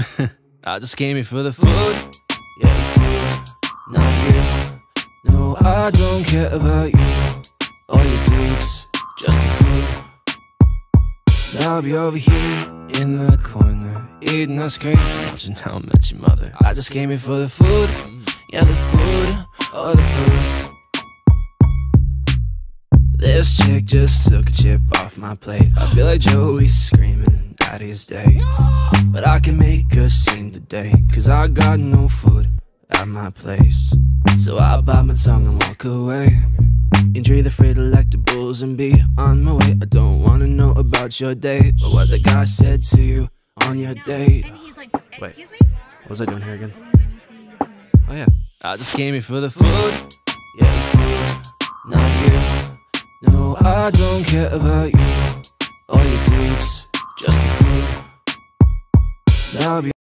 I just came here for the food. Yeah, the food, not you. No, I don't care about you. All you dudes, just the food. Now I'll be over here in the corner, eating ice cream, watching How I Met Your Mother. I just came here for the food. Yeah, the food, oh the food. This chick just took a chip off my plate. I feel like Joey screaming at his day, but I can make a scene today, cause I got no food at my place. So I bite my tongue and walk away. Enjoy the free delectables and be on my way. I don't wanna know about your day or what the guy said to you on your date. Wait, what was I doing here again? Oh yeah, I just came here for the food. Yeah, the food, not you. No, I don't care about you. All you dudes, just the food. Now I'll be